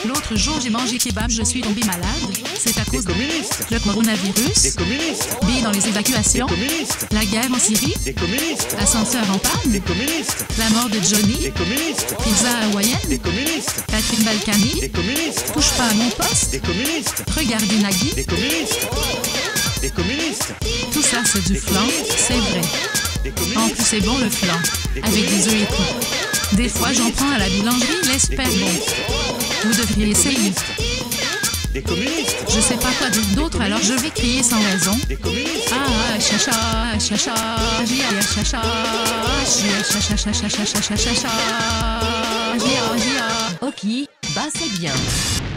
L'autre jour j'ai mangé kebab, je suis tombé malade. C'est à cause Des communistes. le coronavirus. Des communistes. B dans les évacuations. Des communistes. La guerre en Syrie. Des communistes. Ascenseur en panne. Des communistes. La mort de Johnny. Des communistes. Pizza hawaïenne. Des communistes. Patrick Balkany. Des communistes. Touche pas à mon poste. Des communistes. Regardez Nagui. Des communistes. Des communistes. Tout ça c'est du flan, c'est vrai. Des En communistes. plus c'est bon le flan. Avec des œufs et tout. Des fois j'en prends à la boulangerie, l'espère bon. Vous devriez essayer. Des communistes. Je sais pas quoi dire d'autre alors je vais crier sans raison. Des communistes. Ah, chacha, chacha, gia, chacha, gia, chacha, chacha, chacha, chacha, gia, gia. Ok, bah c'est bien.